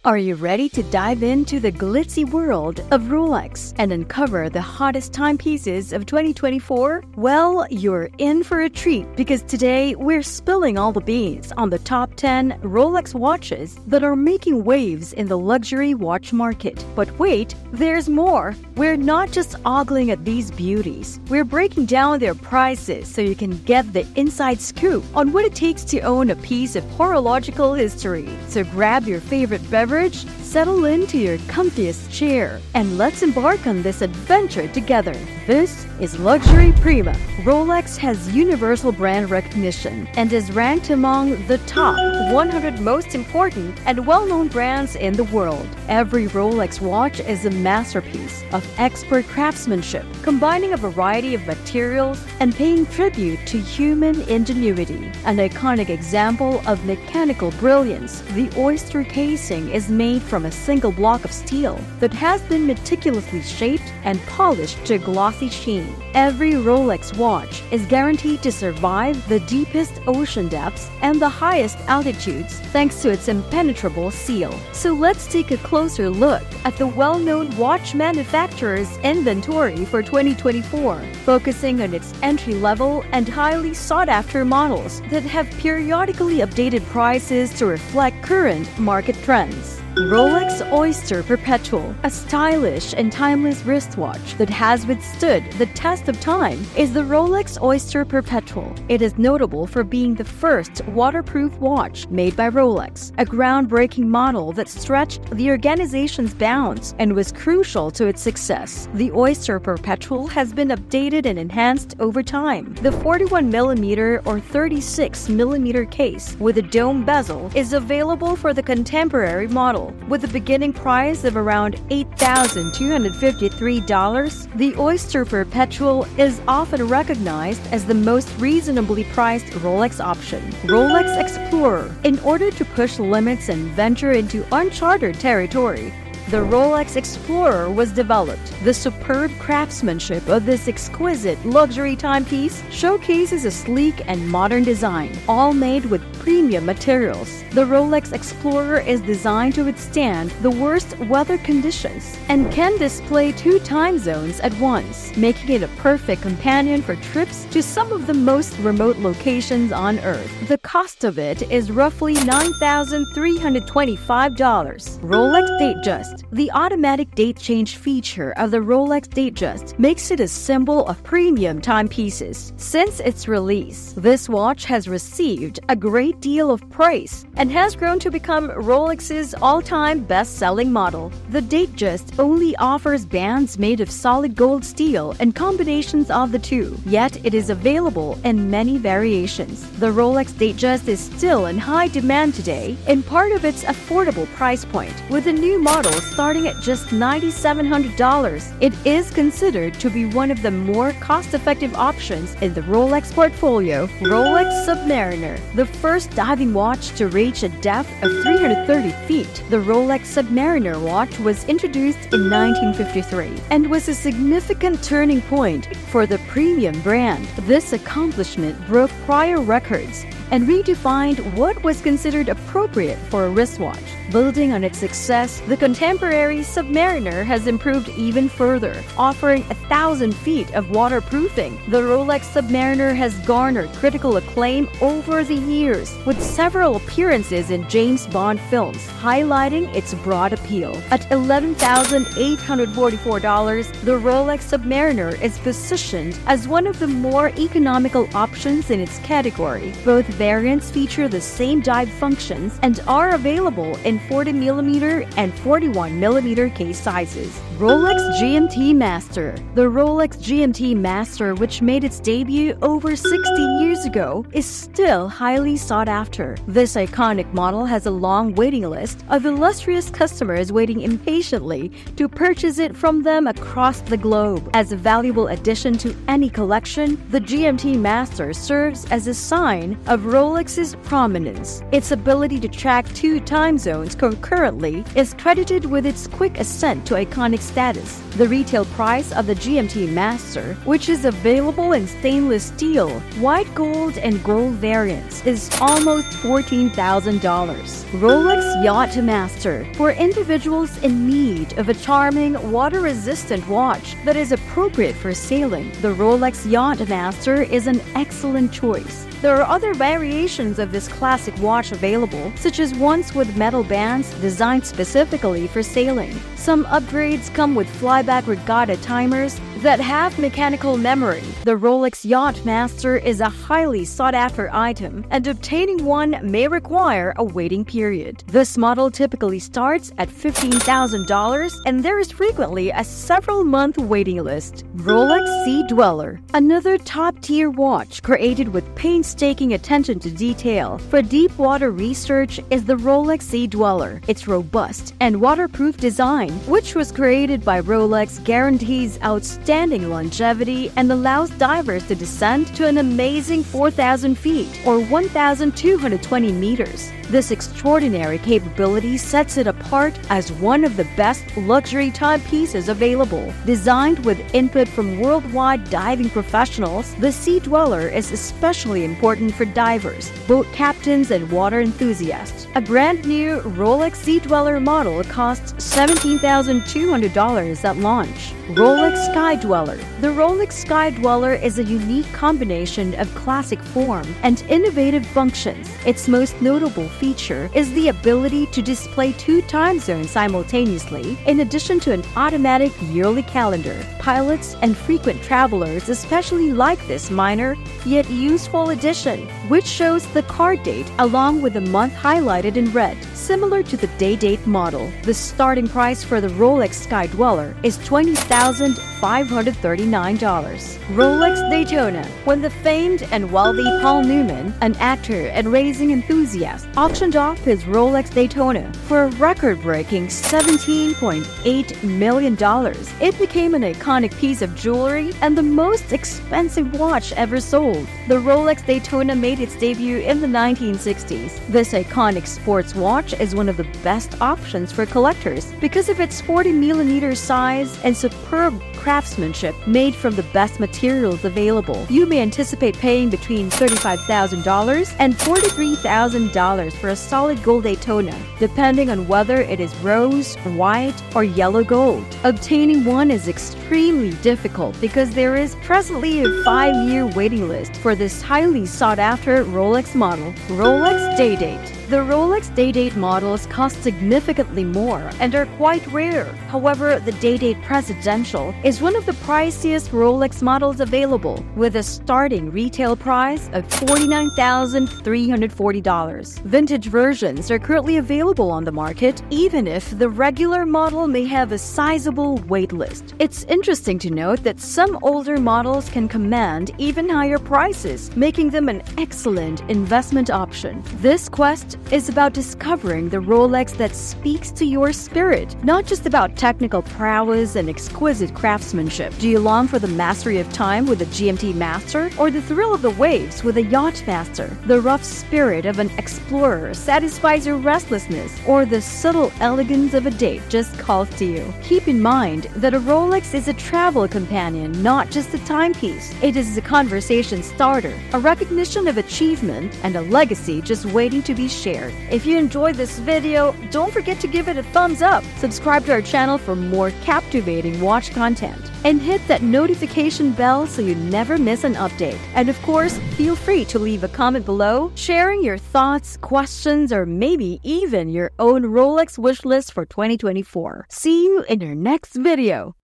Are you ready to dive into the glitzy world of Rolex and uncover the hottest timepieces of 2024? Well, you're in for a treat because today we're spilling all the beans on the top 10 Rolex watches that are making waves in the luxury watch market. But wait, there's more. We're not just ogling at these beauties. We're breaking down their prices so you can get the inside scoop on what it takes to own a piece of horological history. So grab your favorite beverage, settle into your comfiest chair, and let's embark on this adventure together. This is Luxury Prima. Rolex has universal brand recognition and is ranked among the top 100 most important and well-known brands in the world. Every Rolex watch is a masterpiece of expert craftsmanship, combining a variety of materials and paying tribute to human ingenuity. An iconic example of mechanical brilliance, the oyster casing is made from a single block of steel that has been meticulously shaped and polished to a glossy sheen. Every Rolex watch is guaranteed to survive the deepest ocean depths and the highest altitudes thanks to its impenetrable seal. So let's take a closer look at the well-known watch manufacturer's inventory for 2024, focusing on its entry-level and highly sought-after models that have periodically updated prices to reflect current market trends. Rolex Oyster Perpetual, a stylish and timeless wristwatch that has withstood the test of time, is the Rolex Oyster Perpetual. It is notable for being the first waterproof watch made by Rolex, a groundbreaking model that stretched the organization's bounds and was crucial to its success. The Oyster Perpetual has been updated and enhanced over time. The 41mm or 36mm case with a dome bezel is available for the contemporary model. With a beginning price of around $8,253, the Oyster Perpetual is often recognized as the most reasonably priced Rolex option. Rolex Explorer. In order to push limits and venture into uncharted territory, the Rolex Explorer was developed. The superb craftsmanship of this exquisite luxury timepiece showcases a sleek and modern design, all made with premium materials. The Rolex Explorer is designed to withstand the worst weather conditions and can display 2 time zones at once, making it a perfect companion for trips to some of the most remote locations on Earth. The cost of it is roughly $9,325. Rolex Datejust. The automatic date change feature of the Rolex Datejust makes it a symbol of premium timepieces. Since its release, this watch has received a great deal of praise and has grown to become Rolex's all-time best-selling model. The Datejust only offers bands made of solid gold steel and combinations of the two, yet it is available in many variations. The Rolex Datejust is still in high demand today, in part of its affordable price point, with a new model starting at just $9,700. It is considered to be one of the more cost-effective options in the Rolex portfolio. Rolex Submariner, the first diving watch to reach a depth of 330 feet. The Rolex Submariner watch was introduced in 1953 and was a significant turning point for the premium brand. This accomplishment broke prior records and redefined what was considered appropriate for a wristwatch. Building on its success, the contemporary Submariner has improved even further, offering 1,000 feet of waterproofing. The Rolex Submariner has garnered critical acclaim over the years, with several appearances in James Bond films, highlighting its broad appeal. At $11,844, the Rolex Submariner is positioned as one of the more economical options in its category. Both variants feature the same dive functions and are available in 40mm and 41mm case sizes. Rolex GMT Master. The Rolex GMT Master, which made its debut over 60 years ago, is still highly sought after. This iconic model has a long waiting list of illustrious customers waiting impatiently to purchase it from them across the globe. As a valuable addition to any collection, the GMT Master serves as a sign of Rolex's prominence. Its ability to track 2 time zones concurrently is credited with its quick ascent to iconic status. The retail price of the GMT Master, which is available in stainless steel, white gold, and gold variants, is almost $14,000. Rolex Yacht Master, for individuals in need of a charming, water-resistant watch that is appropriate for sailing. The Rolex Yacht Master is an excellent choice. There are other variations of this classic watch available, such as ones with metal bands designed specifically for sailing. Some upgrades come with flyback regatta timers that have mechanical memory. The Rolex Yacht Master is a highly sought-after item, and obtaining one may require a waiting period. This model typically starts at $15,000, and there is frequently a several-month waiting list. Rolex Sea Dweller, another top-tier watch created with painstaking attention to detail for deep-water research, is the Rolex Sea Dweller. Its robust and waterproof design, which was created by Rolex, guarantees outstanding longevity and allows divers to descend to an amazing 4,000 feet or 1,220 meters. This extraordinary capability sets it apart as one of the best luxury timepieces available. Designed with input from worldwide diving professionals, the Sea Dweller is especially important for divers, boat captains, and water enthusiasts. A brand new Rolex Sea Dweller model costs $17,200 at launch. Rolex Sky Dweller. The Rolex Sky Dweller is a unique combination of classic form and innovative functions. Its most notable feature is the ability to display 2 time zones simultaneously, in addition to an automatic yearly calendar. Pilots and frequent travelers especially like this minor yet useful addition, which shows the card date along with the month highlighted in red. Similar to the day-date model, the starting price for the Rolex Sky Dweller is $20,539. Rolex Daytona. When the famed and wealthy Paul Newman, an actor and racing enthusiast, auctioned off his Rolex Daytona for a record-breaking $17.8 million, it became an iconic piece of jewelry and the most expensive watch ever sold. The Rolex Daytona made its debut in the 1960s. This iconic sports watch is one of the best options for collectors because of its 40mm size and superb craftsmanship made from the best materials available. You may anticipate paying between $35,000 and $43,000 for a solid gold Daytona, depending on whether it is rose, white, or yellow gold. Obtaining one is extremely difficult because there is presently a 5-year waiting list for this highly sought-after Rolex model. Rolex Day-Date. The Rolex Day-Date models cost significantly more and are quite rare. However, the Day-Date Presidential is one of the priciest Rolex models available, with a starting retail price of $49,340. Vintage versions are currently available on the market, even if the regular model may have a sizable wait list. It's interesting to note that some older models can command even higher prices, making them an excellent investment option. This quest is about discovering the Rolex that speaks to your spirit, not just about technical prowess and exquisite craftsmanship. Do you long for the mastery of time with a GMT Master, or the thrill of the waves with a Yacht Master? The rough spirit of an explorer satisfies your restlessness, or the subtle elegance of a date just calls to you? Keep in mind that a Rolex is a travel companion, not just a timepiece. It is a conversation starter, a recognition of achievement, and a legacy just waiting to be shared. If you enjoyed this video, don't forget to give it a thumbs up, subscribe to our channel for more captivating watch content, and hit that notification bell so you never miss an update. And of course, feel free to leave a comment below, sharing your thoughts, questions, or maybe even your own Rolex wish list for 2024. See you in your next video.